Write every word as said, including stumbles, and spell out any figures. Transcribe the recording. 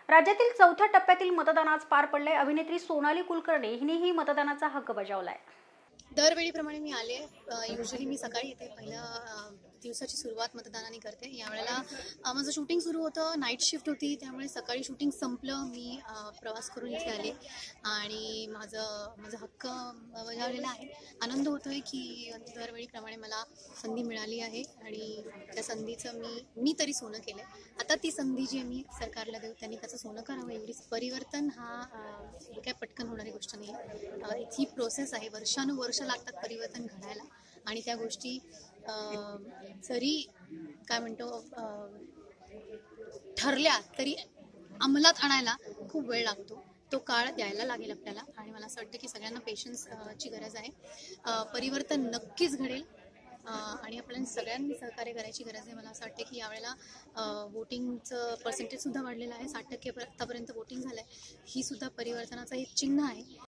राज्यातील चौथ्या टप्प्यातील मतदान आज पार पडले। अभिनेत्री सोनाली कुलकर्णी हिनेही मतदानाचा हक्क बजावलाय। दरवेळीप्रमाणे मी आले। युजली मी सकाळी येते, पहिल्या दिवसाची सुरुवात मतदानाने करते। यावेळेला माझं शूटिंग सुरू होतं, नाईट शिफ्ट होती, त्यामुळे सकाळी शूटिंग संपलं, मी प्रवास करून इथे आले आणि माझं माझा हक्क बजावलेला आहे। आनंद होतोय की दरवेळीप्रमाणे मला संधी मिळाली आहे आणि त्या संधीचं मी मी तरी सोनं केलं। आता ती संधी जी मी सरकारला देऊ, त्यांनी त्याचं सोनं करावं। एवढीच परिवर्तन हा काय पटकन होणारी गोष्ट नाही आहे। ही प्रोसेस आहे, वर्षानुवर्ष लागतात परिवर्तन घडायला आणि त्या गोष्टी जरी काय म्हणतो ठरल्या तरी अंमलात आणायला खूप वेळ लागतो। तो काळ द्यायला लागेल आपल्याला आणि मला असं वाटतं की सगळ्यांना पेशन्स ची गरज आहे। परिवर्तन नक्कीच घडेल आणि आपल्याला सगळ्यांनी सहकार्य करायची गरज आहे। मला असं वाटतं की यावेळेला वोटिंगचं पर्सेंटेज सुद्धा वाढलेलं आहे, साठ टक्के आतापर्यंत वोटिंग झालंय। ही सुद्धा परिवर्तनाचं एक चिन्ह आहे।